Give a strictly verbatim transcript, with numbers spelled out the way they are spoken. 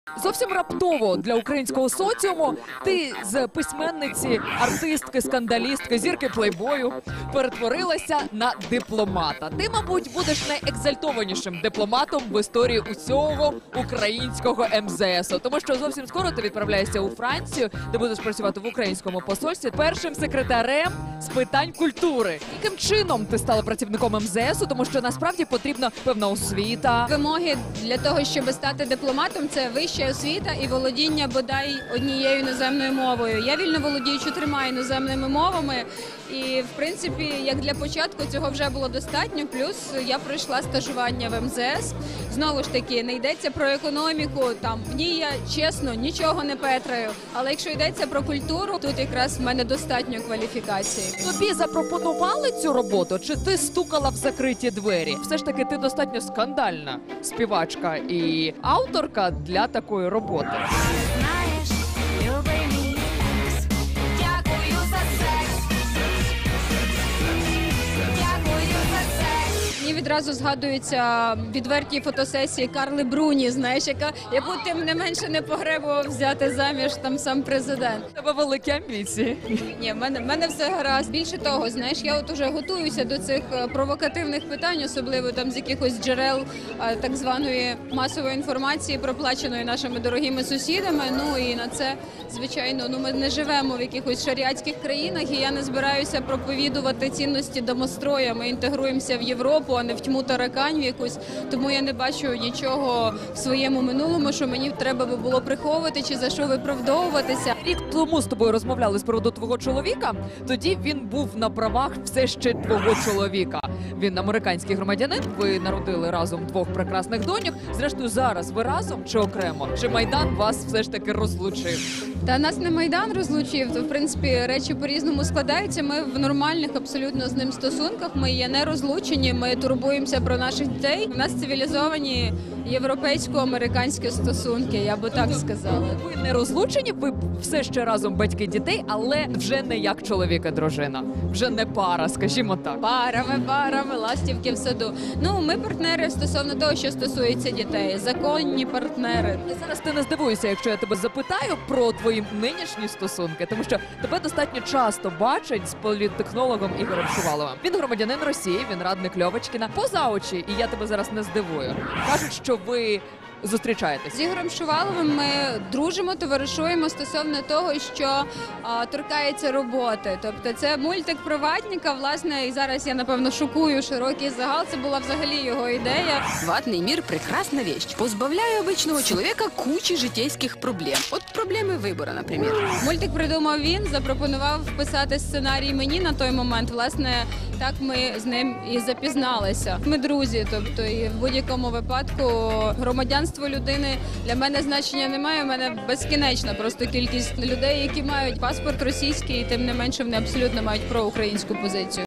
Зовсім раптово для українського соціуму ти з письменниці, артистки, скандалістки, зірки плейбою перетворилася на дипломата. Ти, мабуть, будеш найекзальтованішим дипломатом в історії усього українського ем зе есу. Тому що зовсім скоро ти відправляєшся у Францію, де будеш працювати в українському посольстві першим секретарем з питань культури. Яким чином ти стала працівником ем зе есу? Тому що насправді потрібна певна освіта. Вимоги для того, щоб стати дипломатом, це вища освіта і володіння бодай однією іноземною мовою. Я вільно володію чотирма іноземними мовами, і в принципі, як для початку, цього вже було достатньо. Плюс я пройшла стажування в ем зе ес. Знову ж таки, не йдеться про економіку, там в ній я чесно нічого не петраю. Але якщо йдеться про культуру, тут якраз в мене достатньо кваліфікації. Тобі запропонували цю роботу, чи ти стукала в закриті двері? Все ж таки, ти достатньо скандальна співачка і авторка для такої роботи. Знаєш, любий мій екс, дякую за секс. Дякую за секс. Мені відразу згадуються відверті фотосесії Карли Бруні, знаєш, яка, яку тим не менше не погребував взяти заміж там сам президент. У тебе великі амбіції. Ні, в мене, в мене все гаразд. Більше того, знаєш, я от уже готуюся до цих е, провокативних питань, особливо там з якихось джерел е, так званої масової інформації, проплаченої нашими дорогими сусідами. Ну і на це, звичайно, ну ми не живемо в якихось шаріатських країнах, і я не збираюся проповідувати цінності домострою. Ми інтегруємося в Європу, а не в тьму таракань в якусь. Тому я не бачу нічого в своєму минулому, що мені треба би було приховувати чи за що виправдовуватися. Рік тому з тобою розмовляли з приводу твого чоловіка. Тоді він був на правах все ще твого чоловіка. Він американський громадянин. Ви народили разом двох прекрасних доньок. Зрештою, зараз ви разом чи окремо? Чи Майдан вас все ж таки розлучив? Та нас не Майдан розлучив, то в принципі речі по-різному складаються. Ми в нормальних абсолютно з ним стосунках. Ми є не розлучені, ми турбуємося про наших дітей. У нас цивілізовані європейсько-американські стосунки, я би так сказала. Ви не розлучені, ви все ще разом батьки дітей, але вже не як чоловік і дружина. Вже не пара, скажімо так. Парами, парами, ластівки в саду. Ну, ми партнери стосовно того, що стосується дітей. Законні партнери. Зараз ти не здивуєшся, якщо я тебе запитаю про твої нинішні стосунки, тому що тебе достатньо часто бачать з політтехнологом Ігорем Шуваловим. Він громадянин Росії, він радник Льовочкіна. Поза очі, і я тебе зараз не здивую. Кажуть, що ви зустрічаєтесь. З Ігорем Шуваловим ми дружимо, товаришуємо стосовно того, що а, торкається роботи. Тобто це мультик про ватника, власне, і зараз я, напевно, шокую широкий загал. Це була взагалі його ідея. Ватный мир – прекрасная вещь. Позбавляю обычного человека кучи житейских проблем. От проблемы выбора, например. Мультик придумав він, запропонував писати сценарій мені на той момент. Власне, так ми з ним і запізналися. Ми друзі, тобто і в будь-якому випадку громадянство людини для мене значення немає. У мене безкінечна просто кількість людей, які мають паспорт російський, і тим не менше вони абсолютно мають проукраїнську позицію.